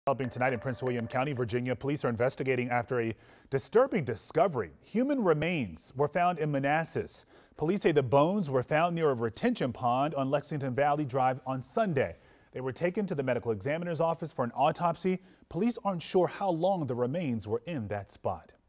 Developing tonight in Prince William County, Virginia, police are investigating after a disturbing discovery. Human remains were found in Manassas. Police say the bones were found near a retention pond on Lexington Valley Drive on Sunday. They were taken to the medical examiner's office for an autopsy. Police aren't sure how long the remains were in that spot.